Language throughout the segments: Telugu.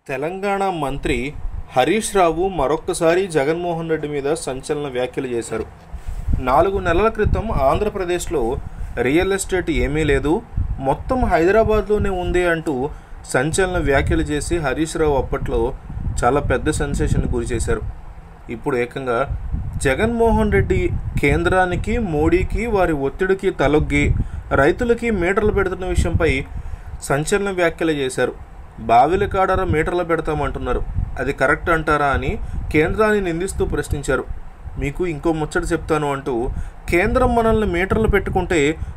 తెలంగాణ మంత్రి హరీష్ రావు మరొక్కసారి జగన్మోహన్ రెడ్డి మీద సంచలన వ్యాఖ్యలు చేశారు. 4 నెలల క్రితం ఆంధ్రప్రదేశ్లో రియల్ ఎస్టేట్ ఏమీ లేదు, మొత్తం హైదరాబాద్లోనే ఉంది అంటూ సంచలన వ్యాఖ్యలు చేసి హరీష్ రావు అప్పట్లో చాలా పెద్ద సెన్సేషన్ గురి చేశారు. ఇప్పుడు ఏకంగా జగన్మోహన్ రెడ్డి కేంద్రానికి, మోడీకి, వారి ఒత్తిడికి తలొగ్గి రైతులకి మీటర్లు పెడుతున్న విషయంపై సంచలన వ్యాఖ్యలు చేశారు. బావిల కాడర మీటర్లు పెడతామంటున్నారు, అది కరెక్ట్ అంటారా అని కేంద్రాన్ని నిందిస్తూ ప్రశ్నించారు. మీకు ఇంకో ముచ్చట చెప్తాను అంటూ కేంద్రం మనల్ని మీటర్లు పెట్టుకుంటే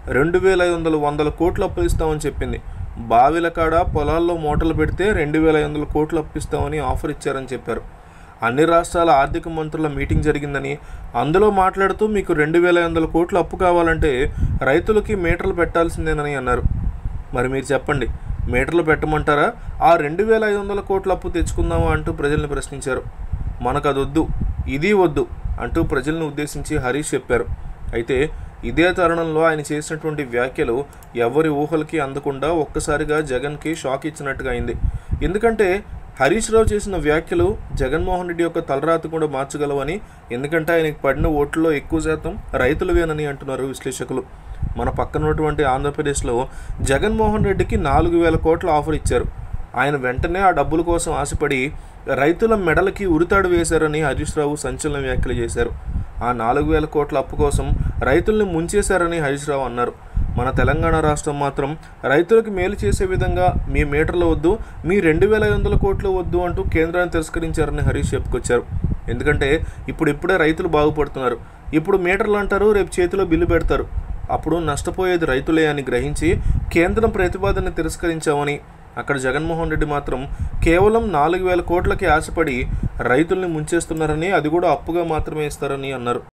2500 కోట్లు అప్పు ఇస్తామని చెప్పింది. బావిల కాడ పొలాల్లో మోటార్లు పెడితే 2500 కోట్లు అప్పిస్తామని ఆఫర్ ఇచ్చారని చెప్పారు. అన్ని రాష్ట్రాల ఆర్థిక మంత్రుల మీటింగ్ జరిగిందని, అందులో మాట్లాడుతూ మీకు 2500 కోట్లు అప్పు కావాలంటే రైతులకి మీటర్లు పెట్టాల్సిందేనని అన్నారు. మరి మీరు చెప్పండి, మీటర్లు పెట్టమంటారా, ఆ 2500 కోట్ల అప్పు తెచ్చుకుందామా అంటూ ప్రజల్ని ప్రశ్నించారు. మనకు అది వద్దు, ఇది వద్దు అంటూ ప్రజలను ఉద్దేశించి హరీష్ చెప్పారు. అయితే ఇదే తరుణంలో ఆయన చేసినటువంటి వ్యాఖ్యలు ఎవరి ఊహలకి అందకుండా ఒక్కసారిగా జగన్కి షాక్ ఇచ్చినట్టుగా అయింది. ఎందుకంటే హరీష్ రావు చేసిన వ్యాఖ్యలు జగన్మోహన్ రెడ్డి యొక్క తలరాత కూడా మార్చగలవని, ఎందుకంటే ఆయనకు పడిన ఓట్లలో ఎక్కువ శాతం రైతులవేనని అంటున్నారు విశ్లేషకులు. మన పక్కన ఉన్నటువంటి ఆంధ్రప్రదేశ్లో జగన్మోహన్ రెడ్డికి 4000 కోట్ల ఆఫర్ ఇచ్చారు. ఆయన వెంటనే ఆ డబ్బుల కోసం ఆశపడి రైతుల మెడలకి ఉరితాడు వేశారని హరీష్ రావు సంచలన వ్యాఖ్యలు చేశారు. ఆ 4000 కోట్ల అప్పు కోసం రైతుల్ని ముంచేశారని హరీష్ రావు అన్నారు. మన తెలంగాణ రాష్ట్రం మాత్రం రైతులకు మేలు చేసే విధంగా మీ మీటర్లు వద్దు, మీ 2500 కోట్లు వద్దు అంటూ కేంద్రాన్ని తిరస్కరించారని హరీష్ చెప్పుకొచ్చారు. ఎందుకంటే ఇప్పుడే రైతులు బాగుపడుతున్నారు. ఇప్పుడు మీటర్లు అంటారు, రేపు చేతిలో బిల్లు పెడతారు, అప్పుడు నష్టపోయేది రైతులే అని గ్రహించి కేంద్రం ప్రతిపాదన తిరస్కరించామని, అక్కడ జగన్మోహన్ రెడ్డి మాత్రం కేవలం 4000 కోట్లకి ఆశపడి రైతుల్ని ముంచేస్తున్నారని, అది కూడా అప్పుగా మాత్రమే ఇస్తారని అన్నారు.